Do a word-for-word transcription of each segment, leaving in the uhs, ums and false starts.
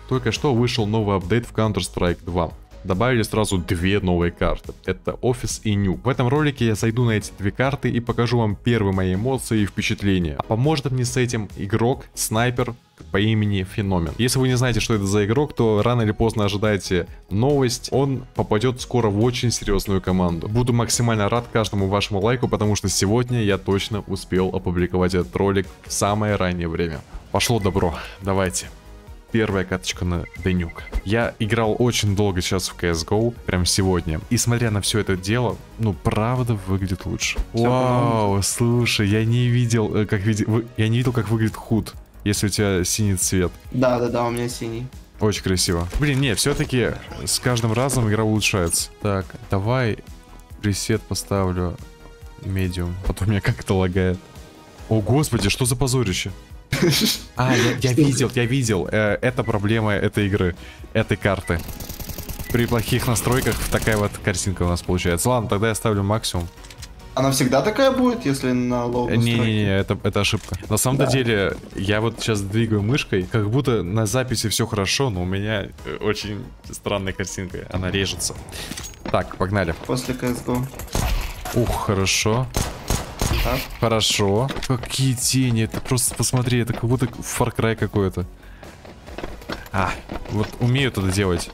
Только что вышел новый апдейт в Counter-Strike два. Добавили сразу две новые карты. Это Офис и Нюк. В этом ролике я зайду на эти две карты и покажу вам первые мои эмоции и впечатления. А поможет мне с этим игрок, снайпер по имени Феномен. Если вы не знаете, что это за игрок, то рано или поздно ожидайте новость. Он попадет скоро в очень серьезную команду. Буду максимально рад каждому вашему лайку, потому что сегодня я точно успел опубликовать этот ролик в самое раннее время. Пошло добро, давайте. Первая каточка на Денюк. Я играл очень долго сейчас в си эс го, прям сегодня. И смотря на все это дело, ну правда выглядит лучше. Всё Вау, слушай, я не видел, как види... я не видел, как выглядит худ, если у тебя синий цвет. Да, да, да, у меня синий. Очень красиво. Блин, не, все-таки с каждым разом игра улучшается. Так, давай пресет поставлю медиум, а то меня как-то лагает. О господи, что за позорище? А, я, я видел, я видел. Э, это проблема этой игры, этой карты. При плохих настройках такая вот картинка у нас получается. Ладно, тогда я ставлю максимум. Она всегда такая будет, если на лоу настройки? Не-не-не, это, это ошибка. На самом-то да. деле, я вот сейчас двигаю мышкой, как будто на записи все хорошо, но у меня очень странная картинка, она режется. Так, погнали. После си эс го. Ух, хорошо. Так. Хорошо. Какие тени, это просто посмотри, это как будто Far Cry какой-то. А, вот умеют это делать.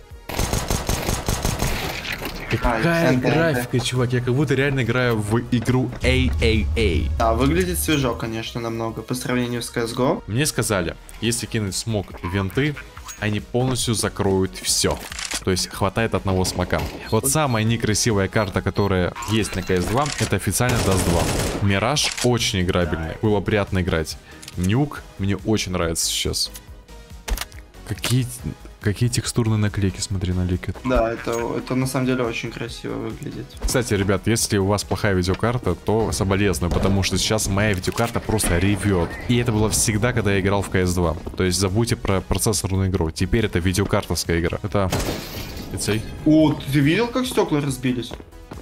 Какая а, графика, это... чувак, я как будто реально играю в игру эй эй эй. Да, выглядит свежо, конечно, намного, по сравнению с си эс го. Мне сказали, если кинуть смог винты, они полностью закроют все. То есть хватает одного смока. Вот самая некрасивая карта, которая есть на си эс два, это официально даст два. Мираж очень играбельный, было приятно играть. Нюк мне очень нравится сейчас. Какие, какие текстурные наклейки, смотри на ликет. Да, это, это на самом деле очень красиво выглядит. Кстати, ребят, если у вас плохая видеокарта, то соболезную, потому что сейчас моя видеокарта просто ревет. И это было всегда, когда я играл в си эс два. То есть забудьте про процессорную игру. Теперь это видеокартовская игра. Это... О, ты видел, как стекла разбились?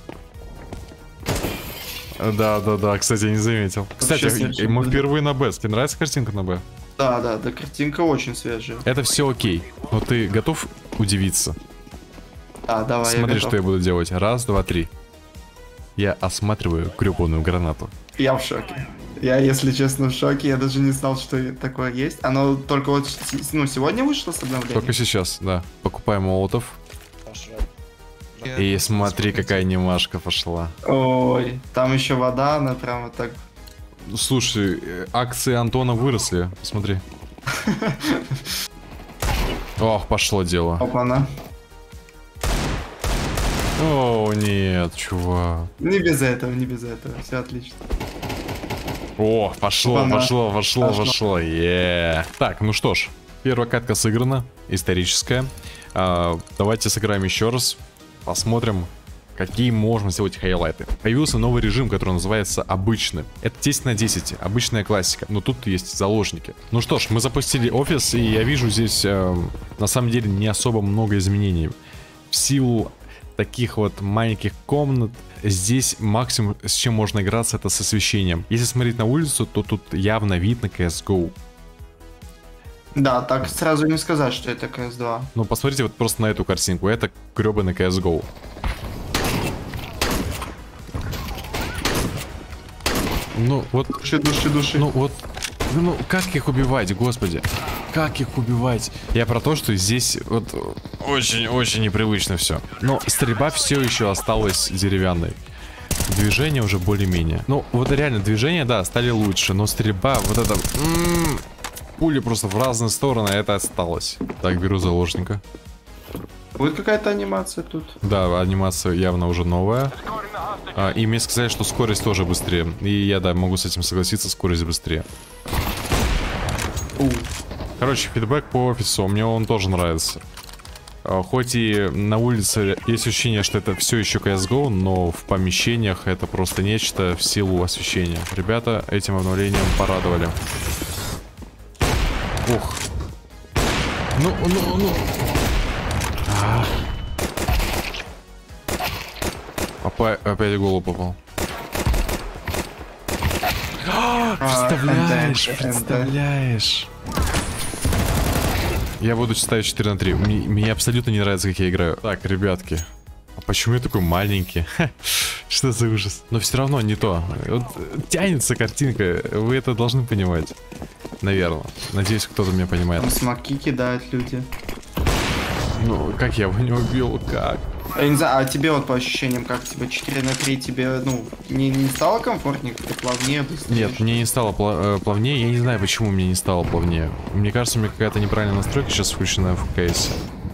Да, да, да, кстати, я не заметил. Кстати, мы впервые на Б. Тебе нравится картинка на Б? Да, да, да, картинка очень свежая. Это все окей. Но ты готов удивиться? Да, давай. Смотри, что я буду делать. Раз, два, три. Я осматриваю гребаную гранату. Я в шоке. Я, если честно, в шоке. Я даже не знал, что такое есть. Оно только вот, ну, сегодня вышло с обновлением? Только сейчас, да. Покупаем молотов. И смотри, какая анимашка пошла. Ой, там еще вода, она прямо так... Слушай, акции Антона выросли. Посмотри. Ох, пошло дело. Опа-на. О, нет, чувак. Не без этого, не без этого. Все отлично. О, пошло, Опа-на. пошло, пошло, пошло, пошло. Yeah. Так, ну что ж. Первая катка сыграна. Историческая. А, давайте сыграем еще раз. Посмотрим, какие можно сделать хайлайты. Появился новый режим, который называется обычный. Это десять на десять, обычная классика. Но тут есть заложники. Ну что ж, мы запустили офис, и я вижу здесь э, на самом деле не особо много изменений. В силу таких вот маленьких комнат, здесь максимум, с чем можно играться, это с освещением. Если смотреть на улицу, то тут явно видно си эс го. Да, так сразу не сказать, что это си эс два. Ну, посмотрите вот просто на эту картинку. Это гребаный си эс го. Ну, вот... Души, души, души. Ну, вот... Ну, как их убивать, господи? Как их убивать? Я про то, что здесь вот очень-очень непривычно все. Но стрельба все еще осталась деревянной. Движение уже более-менее. Ну, вот реально, движения, да, стали лучше. Но стрельба, вот это... М-м-м, пули просто в разные стороны, это осталось. Так, беру заложника. Будет какая-то анимация тут? Да, анимация явно уже новая. А, и мне сказали, что скорость тоже быстрее. И я, да, могу с этим согласиться, скорость быстрее. У. Короче, фидбэк по офису, мне он тоже нравится. А, хоть и на улице есть ощущение, что это все еще си эс го, но в помещениях это просто нечто в силу освещения. Ребята этим обновлением порадовали. Ух. Ну, ну, ну. А. Опять, опять в голову попал. А, представляешь, представляешь. Я буду ставить четыре на три. Мне, мне абсолютно не нравится, как я играю. Так, ребятки. А почему я такой маленький? Что за ужас? Но все равно не то. Вот, тянется картинка. Вы это должны понимать. Наверное. Надеюсь, кто-то меня понимает. Там смоки кидают люди. Ну, как я его не убил? Как? Я не знаю, а тебе вот по ощущениям, как тебе четыре на три, тебе, ну, не, не стало комфортнее, как-то плавнее, быстрее? Нет, мне не стало пла плавнее. Я не знаю, почему мне не стало плавнее. Мне кажется, у меня какая-то неправильная настройка сейчас включена в КС.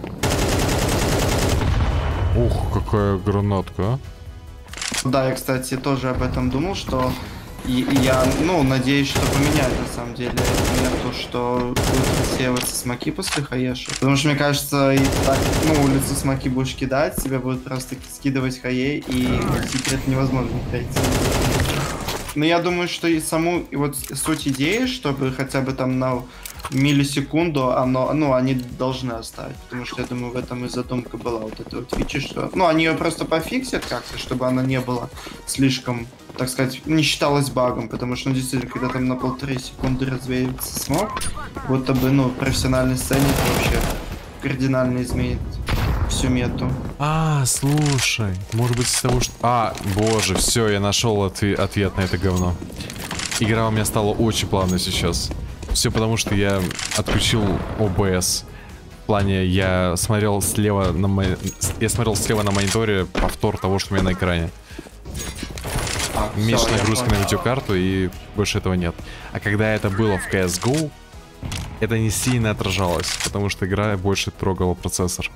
Ух, какая гранатка, а? Да, я, кстати, тоже об этом думал, что и, и я, ну, надеюсь, что поменяют, на самом деле, то, что будут рассеиваться смоки после хаеша. Потому что, мне кажется, и так, ну, улицу смоки будешь кидать, тебе будут просто скидывать хаей, и секрет невозможно пройти. Но я думаю, что и саму, и вот суть идеи, чтобы хотя бы там на миллисекунду оно, ну, они должны оставить, потому что я думаю, в этом и задумка была вот этой вот фичи, что, ну, они ее просто пофиксят как-то, чтобы она не была слишком, так сказать, не считалась багом, потому что, ну, действительно, когда там на полторы секунды развеивается смог, будто бы, ну, профессиональный сцене вообще кардинально изменит всю мету. А, слушай, может быть из того, что... А, боже, все, я нашел ответ, ответ на это говно. Игра у меня стала очень плавной сейчас. Все потому, что я отключил о бэ эс. В плане, я смотрел слева на мо... я смотрел слева на мониторе повтор того, что у меня на экране. А, меньше всё, нагрузки на видеокарту, и больше этого нет. А когда это было в си эс го, это не сильно отражалось, потому что игра больше трогала процессор.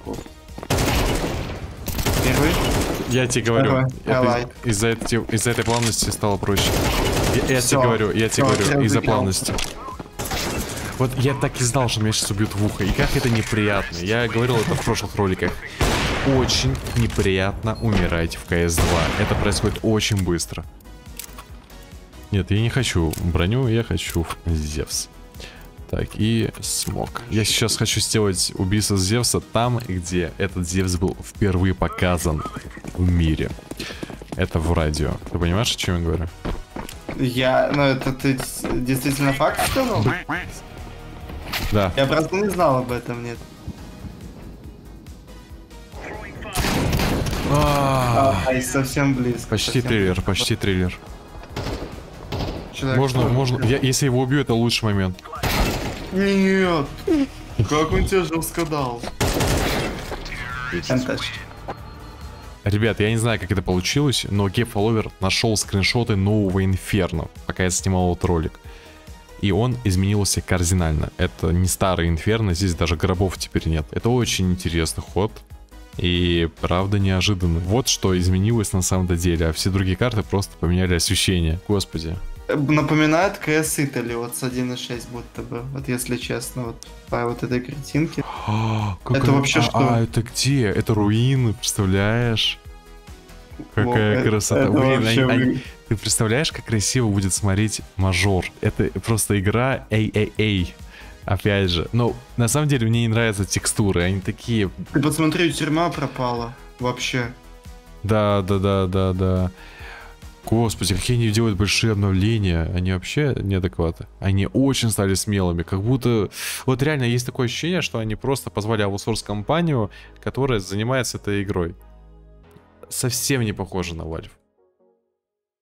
Первый? Я тебе говорю, Давай, из-за из из этой плавности стало проще. Я, я Всё, тебе говорю, я тебе всё, говорю, я из-за выиграл. плавности. Вот я так и знал, что меня сейчас убьют в ухо. И как это неприятно. Я говорил это в прошлых роликах. Очень неприятно умирать в си эс два. Это происходит очень быстро. Нет, я не хочу броню, я хочу Зевс. Так, и смог. Я сейчас хочу сделать убийство Зевса там, где этот Зевс был впервые показан в мире. Это в радио. Ты понимаешь, о чем я говорю? Я, ну, это ты действительно факт сказал? Да. Я просто не знал об этом, нет. А, Ай, совсем близко. Почти совсем триллер, близко. почти триллер. Человек Можно, тоже. можно. Я, если его убью, это лучший момент. Нет! Как он тебе жестко дал? Фантастика. Ребят, я не знаю, как это получилось, но GameFollower нашел скриншоты нового Инферно, пока я снимал этот ролик. И он изменился кардинально. Это не старый Инферно, здесь даже гробов теперь нет. Это очень интересный ход. И правда неожиданно. Вот что изменилось на самом-то деле, а все другие карты просто поменяли освещение. Господи. Напоминает КС Итали, вот с один и шесть будто бы, вот если честно, вот по вот этой картинке. А, Это какая- вообще а, что? А, это где? Это руины, представляешь? Какая Во, красота. это Блин, вообще, они- они- блин. Ты представляешь, как красиво будет смотреть мажор? Это просто игра эй эй эй. Опять же. Но на самом деле мне не нравятся текстуры. Они такие... Ты посмотри, тюрьма пропала. Вообще. Да, да, да, да, да. Господи, какие они делают большие обновления. Они вообще неадекваты. Они очень стали смелыми. Как будто... Вот реально есть такое ощущение, что они просто позвали аутсорс компанию, которая занимается этой игрой. Совсем не похоже на Valve.